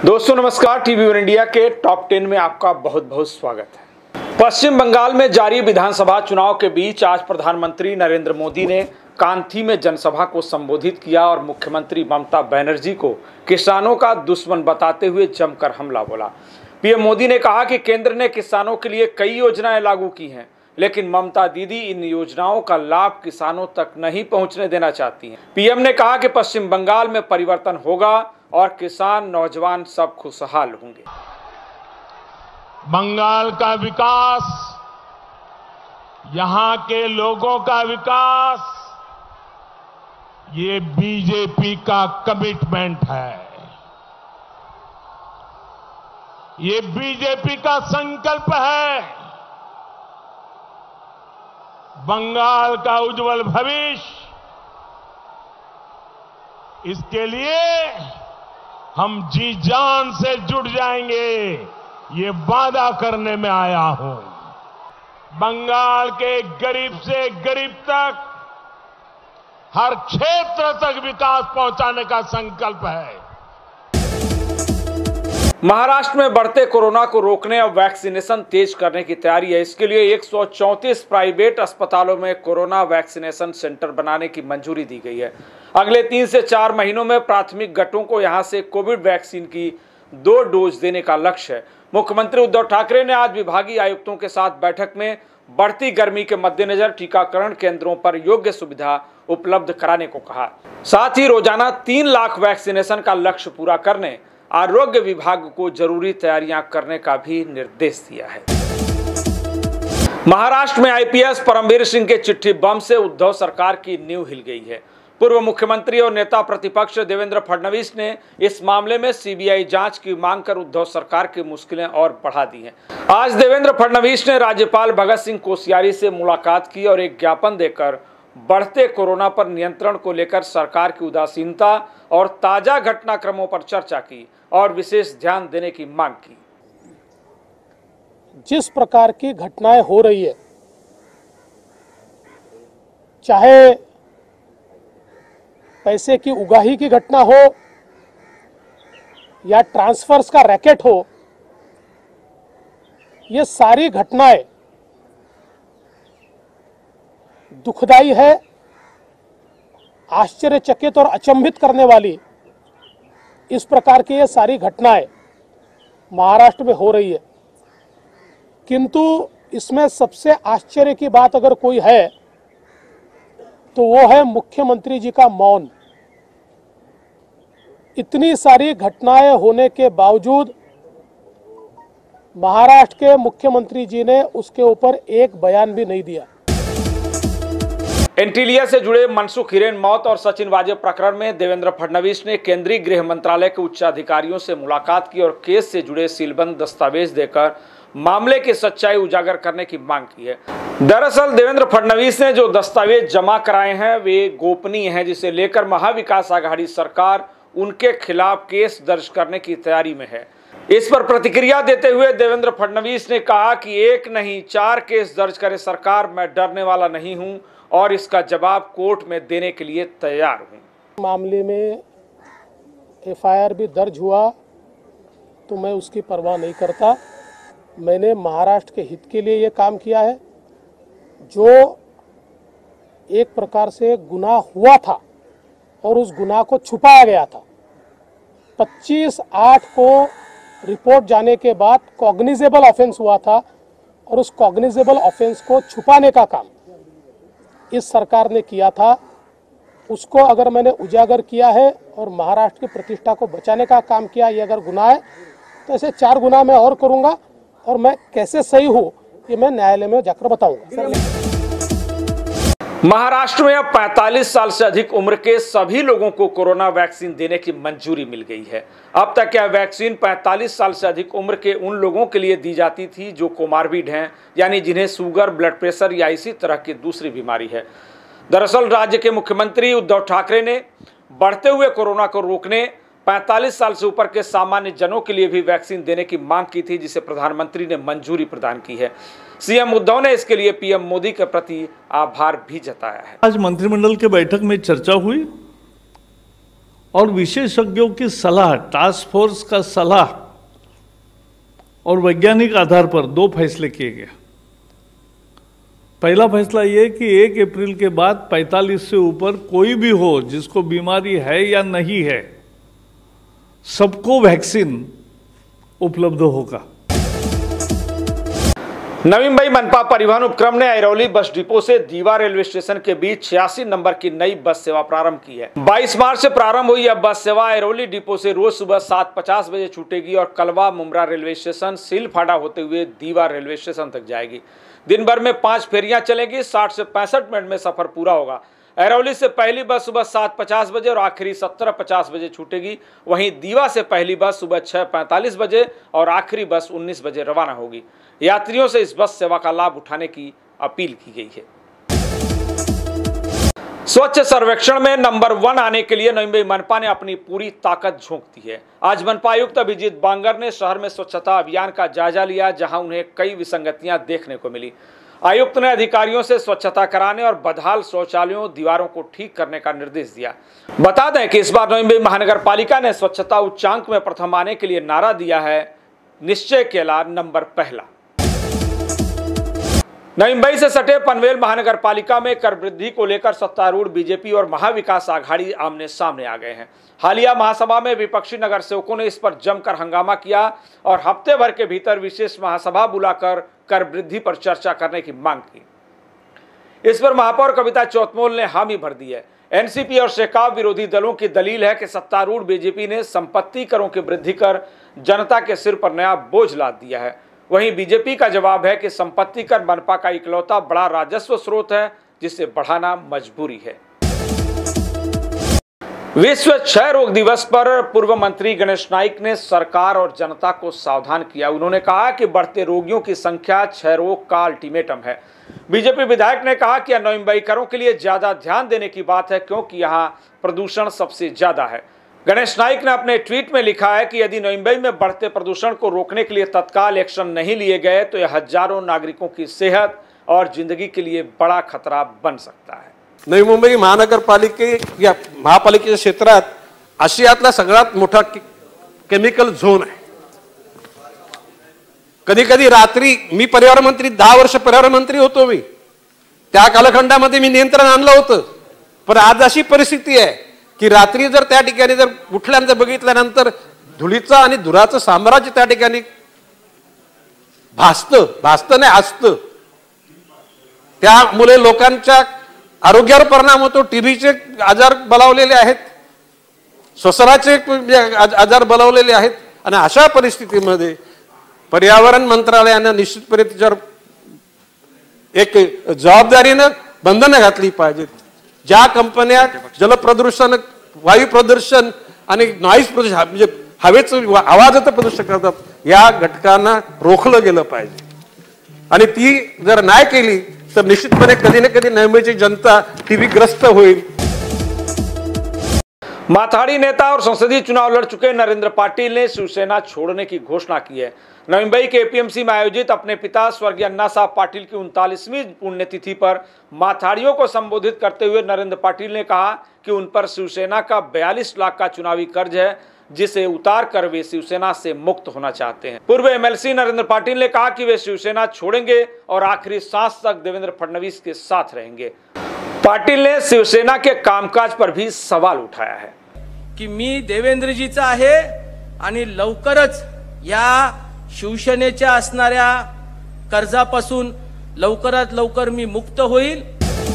दोस्तों नमस्कार, TV one India के टॉप 10 में आपका बहुत बहुत स्वागत है। पश्चिम बंगाल में जारी विधानसभा चुनाव के बीच आज प्रधानमंत्री नरेंद्र मोदी ने कांथी में जनसभा को संबोधित किया और मुख्यमंत्री ममता बनर्जी को किसानों का दुश्मन बताते हुए जमकर हमला बोला। पीएम मोदी ने कहा कि केंद्र ने किसानों के लिए कई योजनाएं लागू की हैं, लेकिन ममता दीदी इन योजनाओं का लाभ किसानों तक नहीं पहुंचने देना चाहती हैं। पीएम ने कहा कि पश्चिम बंगाल में परिवर्तन होगा और किसान नौजवान सब खुशहाल होंगे। बंगाल का विकास, यहां के लोगों का विकास, ये बीजेपी का कमिटमेंट है। ये बीजेपी का संकल्प है। बंगाल का उज्जवल भविष्य, इसके लिए हम जी जान से जुट जाएंगे, ये वादा करने में आया हूं। बंगाल के गरीब से गरीब तक, हर क्षेत्र तक विकास पहुंचाने का संकल्प है। महाराष्ट्र में बढ़ते कोरोना को रोकने और वैक्सीनेशन तेज करने की तैयारी है। इसके लिए 134 प्राइवेट अस्पतालों में कोरोना वैक्सीनेशन सेंटर बनाने की मंजूरी दी गई है। अगले 3 से 4 महीनों में प्राथमिक गटों को यहां से कोविड वैक्सीन की 2 डोज देने का लक्ष्य है। मुख्यमंत्री उद्धव ठाकरे ने आज विभागीय आयुक्तों के साथ बैठक में बढ़ती गर्मी के मद्देनजर टीकाकरण केंद्रों पर योग्य सुविधा उपलब्ध कराने को कहा। साथ ही रोजाना 3 लाख वैक्सीनेशन का लक्ष्य पूरा करने आरोग्य विभाग को जरूरी तैयारियां करने का भी निर्देश दिया है। महाराष्ट्र में आईपीएस परमवीर सिंह के चिट्ठी बम से उद्धव सरकार की नींव हिल गई है। पूर्व मुख्यमंत्री और नेता प्रतिपक्ष देवेंद्र फडणवीस ने इस मामले में सीबीआई जांच की मांग कर उद्धव सरकार की मुश्किलें और बढ़ा दी हैं। आज देवेंद्र फडणवीस ने राज्यपाल भगत सिंह कोश्यारी से मुलाकात की और एक ज्ञापन देकर बढ़ते कोरोना पर नियंत्रण को लेकर सरकार की उदासीनता और ताजा घटनाक्रमों पर चर्चा की और विशेष ध्यान देने की मांग की। जिस प्रकार की घटनाएं हो रही है, चाहे पैसे की उगाही की घटना हो या ट्रांसफर्स का रैकेट हो, ये सारी घटनाएं दुखदाई है, आश्चर्यचकित और अचंभित करने वाली। इस प्रकार की ये सारी घटनाएं महाराष्ट्र में हो रही है, किंतु इसमें सबसे आश्चर्य की बात अगर कोई है तो वो है मुख्यमंत्री जी का मौन। इतनी सारी घटनाएं होने के बावजूद महाराष्ट्र के मुख्यमंत्री जी ने उसके ऊपर एक बयान भी नहीं दिया। एंटीलिया से जुड़े मनसुख हिरेन मौत और सचिन वाजे प्रकरण में देवेंद्र फडणवीस ने केंद्रीय गृह मंत्रालय के उच्च अधिकारियों से मुलाकात की और केस से जुड़े सीलबंद दस्तावेज देकर मामले की सच्चाई उजागर करने की मांग की है। दरअसल देवेंद्र फडणवीस ने जो दस्तावेज जमा कराए हैं वे गोपनीय हैं, जिसे लेकर महाविकास आघाड़ी सरकार उनके खिलाफ केस दर्ज करने की तैयारी में है। इस पर प्रतिक्रिया देते हुए देवेंद्र फडणवीस ने कहा कि 1 नहीं 4 केस दर्ज करे सरकार, मैं डरने वाला नहीं हूं और इसका जवाब कोर्ट में देने के लिए तैयार हूं। मामले में एफआईआर भी दर्ज हुआ तो मैं उसकी परवाह नहीं करता। मैंने महाराष्ट्र के हित के लिए ये काम किया है। जो एक प्रकार से गुनाह हुआ था और उस गुनाह को छुपाया गया था, 25/8 को रिपोर्ट जाने के बाद कॉग्निजेबल ऑफेंस हुआ था और उस कॉग्निजेबल ऑफेंस को छुपाने का काम इस सरकार ने किया था। उसको अगर मैंने उजागर किया है और महाराष्ट्र की प्रतिष्ठा को बचाने का काम किया, ये अगर गुनाह है तो ऐसे 4 गुनाह मैं और करूंगा और मैं कैसे सही हूं ये मैं न्यायालय में जाकर बताऊंगा। महाराष्ट्र में अब 45 साल से अधिक उम्र के सभी लोगों को कोरोना वैक्सीन देने की मंजूरी मिल गई है। अब तक यह वैक्सीन 45 साल से अधिक उम्र के उन लोगों के लिए दी जाती थी जो कोमार्बिड हैं, यानी जिन्हें शुगर, ब्लड प्रेशर या इसी तरह की दूसरी बीमारी है। दरअसल राज्य के मुख्यमंत्री उद्धव ठाकरे ने बढ़ते हुए कोरोना को रोकने 45 साल से ऊपर के सामान्य जनों के लिए भी वैक्सीन देने की मांग की थी, जिसे प्रधानमंत्री ने मंजूरी प्रदान की है। सीएम उद्धव ने इसके लिए पीएम मोदी के प्रति आभार भी जताया है। आज मंत्रिमंडल के बैठक में चर्चा हुई और विशेषज्ञों की सलाह, टास्क फोर्स का सलाह और वैज्ञानिक आधार पर 2 फैसले किए गए। पहला फैसला ये कि 1 अप्रैल के बाद 45 से ऊपर कोई भी हो जिसको बीमारी है या नहीं है, सबको वैक्सीन उपलब्ध होगा। नवी मुंबई मनपा परिवहन उपक्रम ने अरौली बस डिपो से दीवा रेलवे स्टेशन के बीच 86 नंबर की नई बस सेवा प्रारंभ की है। 22 मार्च से प्रारंभ हुई यह बस सेवा अरौली डिपो से रोज सुबह 7:50 बजे छूटेगी और कलवा मुमरा रेलवे स्टेशन, सीलफाड़ा होते हुए दीवा रेलवे स्टेशन तक जाएगी। दिन भर में 5 फेरियां चलेंगी। 60 से 65 मिनट में सफर पूरा होगा। अरौली से पहली बस सुबह 7:50 बजे और आखिरी 17:50 बजे छूटेगी। वहीं दीवा से पहली बस सुबह 6:45 बजे और आखिरी बस 19 बजे रवाना होगी। यात्रियों से इस बस सेवा का लाभ उठाने की अपील की गई है। स्वच्छ सर्वेक्षण में नंबर 1 आने के लिए नवी मुंबई मनपा ने अपनी पूरी ताकत झोंक दी है। आज मनपा आयुक्त अभिजीत बांगर ने शहर में स्वच्छता अभियान का जायजा लिया, जहां उन्हें कई विसंगतियां देखने को मिली। आयुक्त ने अधिकारियों से स्वच्छता कराने और बदहाल शौचालयों, दीवारों को ठीक करने का निर्देश दिया। बता दें कि इस बार नवी मुंबई महानगर पालिका ने स्वच्छता उच्चांक में प्रथम आने के लिए नारा दिया है, निश्चय केला नंबर पहला। नवी मुंबई से सटे पनवेल महानगर पालिका में कर वृद्धि को लेकर सत्तारूढ़ बीजेपी और महाविकास आघाड़ी आमने सामने आ गए हैं। हालिया महासभा में विपक्षी नगर सेवकों ने इस पर जमकर हंगामा किया और हफ्ते भर के भीतर विशेष महासभा बुलाकर कर वृद्धि पर चर्चा करने की मांग की। इस पर महापौर कविता चौतमोल ने हामी भर दी है। एनसीपी और शेकाव विरोधी दलों की दलील है कि सत्तारूढ़ बीजेपी ने संपत्ति करों की वृद्धि कर जनता के सिर पर नया बोझ लाद दिया है। वहीं बीजेपी का जवाब है कि संपत्ति कर मनपा का इकलौता बड़ा राजस्व स्रोत है, जिसे बढ़ाना मजबूरी है। विश्व क्षय रोग दिवस पर पूर्व मंत्री गणेश नाइक ने सरकार और जनता को सावधान किया। उन्होंने कहा कि बढ़ते रोगियों की संख्या क्षय रोग का अल्टीमेटम है। बीजेपी विधायक ने कहा कि नवी मुंबईकरों के लिए ज्यादा ध्यान देने की बात है, क्योंकि यहाँ प्रदूषण सबसे ज्यादा है। गणेश नाइक ने अपने ट्वीट में लिखा है कि यदि नवी मुंबई में बढ़ते प्रदूषण को रोकने के लिए तत्काल एक्शन नहीं लिए गए तो यह हजारों नागरिकों की सेहत और जिंदगी के लिए बड़ा खतरा बन सकता है। नवी मुंबई महानगरपालिके या महापालिकेच्या क्षेत्रात आशियातला सगळ्यात मोठा केमिकल झोन आहे। कधी कधी रात्री मी पर्यावरण मंत्री 10 वर्ष पर्यावरण मंत्री होतो। मी त्या कालखंडामध्ये मी नियंत्रण आणलं होतं, पण आज अशी परिस्थिती आहे की रात्री जर त्या ठिकाणी जर उठल्यानंतर बघितल्यानंतर धुळीचं आणि धुराचं साम्राज्य त्या ठिकाणी भासतं नाही असतं। त्यामुळे लोकांच्या आरोग्यावर परिणाम होतो। टीबीचे आजार बलावलेले आहेत, श्वसनाचे आजार बलावलेले आहेत आणि अशा परिस्थितीमध्ये पर्यावरण मंत्रालयाने निश्चितपणे त्याच्यावर एक जबाबदारीने बंधनं घातली पाहिजेत। ज्या कंपन्या जलप्रदूषण, वायू प्रदूषण आणि नॉईज प्रदूषण म्हणजे हवेचं आवाजाचं प्रदूषण करतात, या घटकांना रोखलं गेलं पाहिजे आणि ती जर नाही केली तर निश्चितपणे कधी ना कधी नवी मुंबईची जनता टीबीग्रस्त होईल। माथाड़ी नेता और संसदीय चुनाव लड़ चुके नरेंद्र पाटिल ने शिवसेना छोड़ने की घोषणा की है। नवी मुंबई के एपीएमसी में आयोजित अपने पिता स्वर्गीय अन्ना साहब पाटिल की 39वीं पुण्यतिथि पर माथाड़ियों को संबोधित करते हुए नरेंद्र पाटिल ने कहा कि उन पर शिवसेना का 42 लाख का चुनावी कर्ज है, जिसे उतार कर वे शिवसेना से मुक्त होना चाहते हैं। पूर्व एमएलसी नरेंद्र पाटिल ने कहा कि वे शिवसेना छोड़ेंगे और आखिरी सांस तक देवेंद्र फडणवीस के साथ रहेंगे। पाटिल ने शिवसेना के कामकाज पर भी सवाल उठाया है की मी देवेंद्रजीचा आहे आणि लवकरच या शिवसेनेच्या असणाऱ्या कर्जापासून लवकरात लवकर मी मुक्त होईल।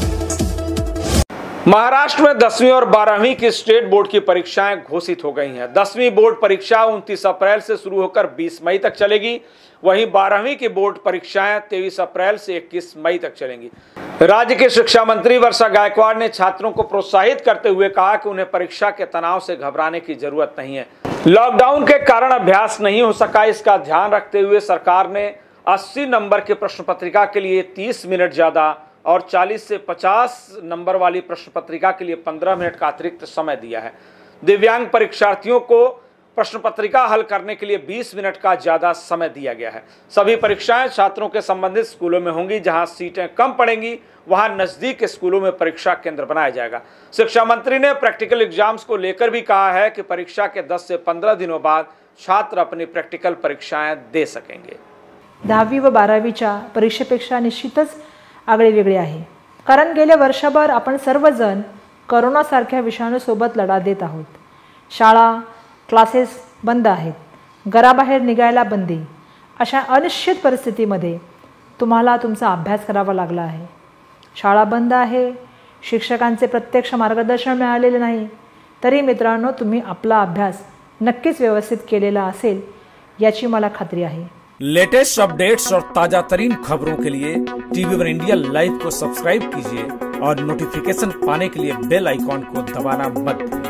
महाराष्ट्र में 10वीं और 12वीं की स्टेट बोर्ड की परीक्षाएं घोषित हो गई हैं। 10वीं बोर्ड परीक्षा 29 अप्रैल से शुरू होकर 20 मई तक चलेगी। वहीं 12वीं की बोर्ड परीक्षाएं 23 अप्रैल से 21 मई तक चलेंगी। राज्य के शिक्षा मंत्री वर्षा गायकवाड़ ने छात्रों को प्रोत्साहित करते हुए कहा कि उन्हें परीक्षा के तनाव से घबराने की जरूरत नहीं है। लॉकडाउन के कारण अभ्यास नहीं हो सका, इसका ध्यान रखते हुए सरकार ने 80 नंबर की प्रश्न पत्रिका के लिए 30 मिनट ज्यादा और 40 से 50 नंबर वाली प्रश्न पत्रिका के लिए 15 मिनट का अतिरिक्त समय दिया है। दिव्यांग परीक्षार्थियों को प्रश्न पत्रिका हल करने के लिए 20 मिनट का ज्यादा समय दिया गया है। सभी परीक्षाएं छात्रों के संबंधित स्कूलों में होंगी। जहां सीटें कम पड़ेंगी वहां नजदीक के स्कूलों में परीक्षा केंद्र बनाया जाएगा। शिक्षा मंत्री ने प्रैक्टिकल एग्जाम्स को लेकर भी कहा है कि परीक्षा के 10 से 15 दिनों बाद छात्र अपनी प्रॅक्टिकल परीक्षाएं दे सकेंगे। 10वी व 12वीच्या परीक्षेपेक्षा निश्चितच आगळेवेगळे आहे, कारण गेले वर्षभर आपण सर्वजण कोरोनासारख्या विषाणूसोबत लढा देत आहोत। शाळा क्लासेस बंद आहेत, घराबाहेर निघायला बंदी, अशा अनिश्चित परिस्थितीमध्ये तुम्हाला तुमचा अभ्यास करावा लागला आहे। शाळा बंद आहे, शिक्षकांचे प्रत्यक्ष मार्गदर्शन मिळालेले नाही, तरी मित्रांनो तुम्ही आपला अभ्यास नक्कीच व्यवस्थित केलेला असेल याची मला खात्री आहे। लेटेस्ट अपडेट्स और ताजा तरीन खबरों के लिए टीवी1 इंडिया लाइव को सब्सक्राइब कीजिए और नोटिफिकेशन पाने के लिए बेल आइकॉन को दबाना मत भूलिए।